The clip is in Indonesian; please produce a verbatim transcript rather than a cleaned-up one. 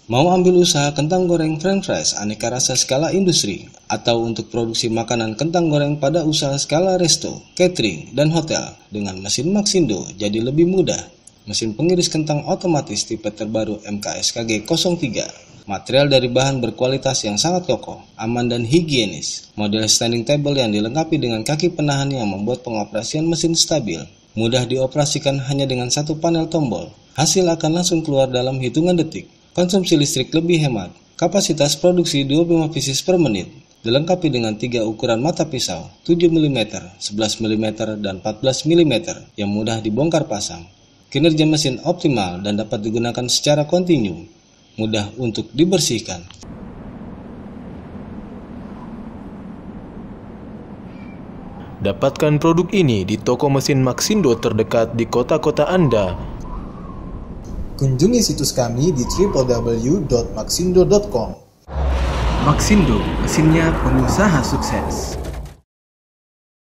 Mau ambil usaha kentang goreng french fries aneka rasa skala industri, atau untuk produksi makanan kentang goreng pada usaha skala resto, catering, dan hotel dengan mesin Maxindo jadi lebih mudah. Mesin pengiris kentang otomatis tipe terbaru M K S K G nol tiga. Material dari bahan berkualitas yang sangat kokoh, aman dan higienis. Model standing table yang dilengkapi dengan kaki penahan yang membuat pengoperasian mesin stabil. Mudah dioperasikan hanya dengan satu panel tombol. Hasil akan langsung keluar dalam hitungan detik. Konsumsi listrik lebih hemat. Kapasitas produksi dua puluh lima pieces per menit. Dilengkapi dengan tiga ukuran mata pisau, tujuh milimeter, sebelas milimeter, dan empat belas milimeter yang mudah dibongkar pasang. Kinerja mesin optimal dan dapat digunakan secara kontinu. Mudah untuk dibersihkan. Dapatkan produk ini di toko mesin Maxindo terdekat di kota-kota Anda. Kunjungi situs kami di w w w dot maxindo dot com. Maxindo, mesinnya pengusaha sukses.